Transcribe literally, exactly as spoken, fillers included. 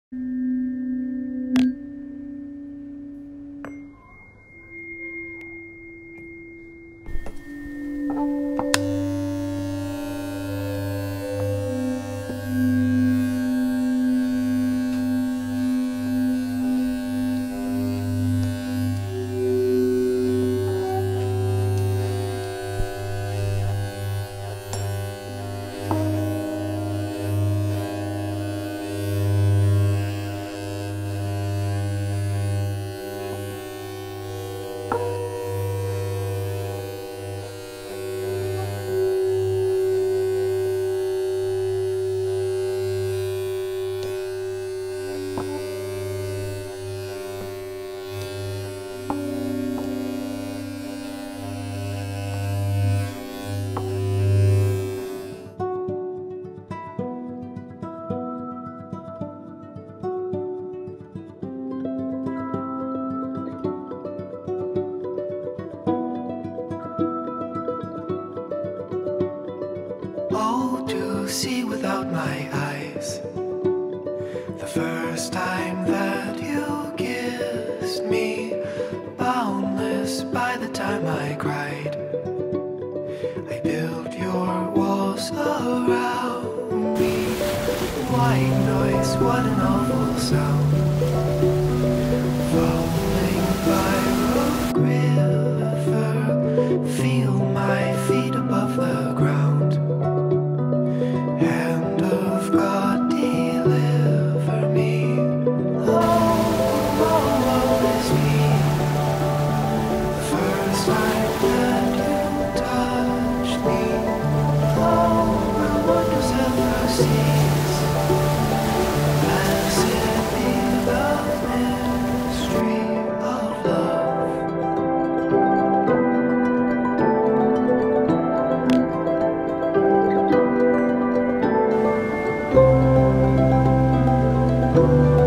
Oh, to see without my eyes, the first time that you kissed me, boundless by the time I cried. I built your walls around me. White noise, what an awful sound. Falling by a river, feel my feet above the ground. Hand of God, deliver me. Oh, oh, woe is me. The first time that you touched me. Oh, my wonders ever cease. Blessed be the mystery of love. Thank you.